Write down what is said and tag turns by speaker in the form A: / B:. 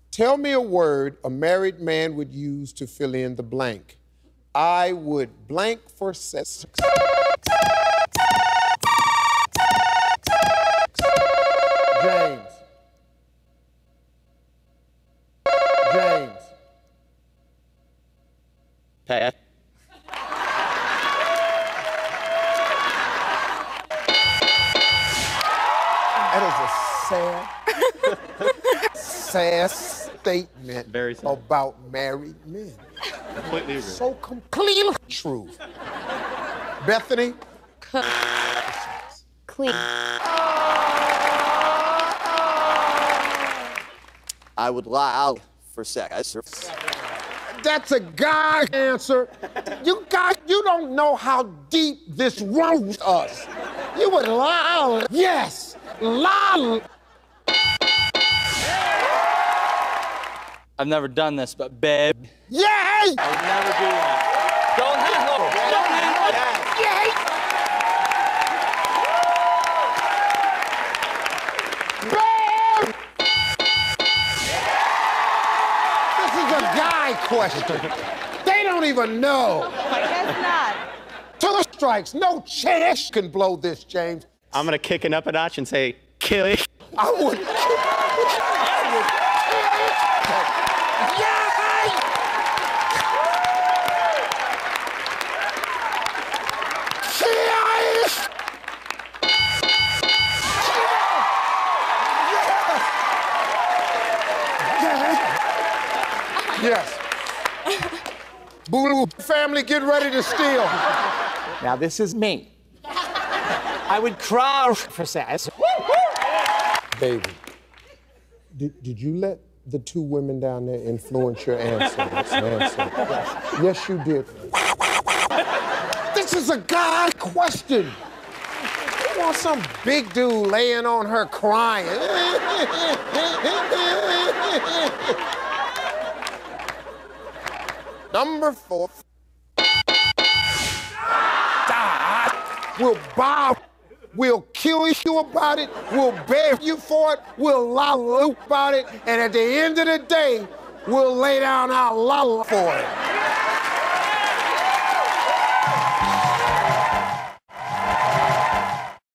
A: Tell me a word a married man would use to fill in the blank. I would blank for sex. James. James.
B: Pat.
A: That is a sad statement
B: Very sad.
A: about married men.
B: Completely agree.
A: So completely true. Bethany?
C: Clean.
D: I would lie for sex.
A: That's a guy answer. You don't know how deep this wounds us. You would lie. Yes, lie.
E: I've never done this, but babe.
A: Yay!
E: I would never do that. Don't handle it. Don't handle it.
A: Yay! Babe! This is a guy question. They don't even know.
C: I guess not.
A: Two strikes, no chance can blow this, James.
B: I'm gonna kick it up a notch and say, kill it.
A: I would. Yes. Boo family, get ready to steal.
F: Now, this is me. I would cry for sex.
A: Baby, did you let the two women down there influence your answer? Yes, you did. This is a guy question. You want some big dude laying on her crying. Number 4. We'll bow. We'll kill you about it. We'll beg you for it. We'll lie about it. And at the end of the day, we'll lay down our law for it.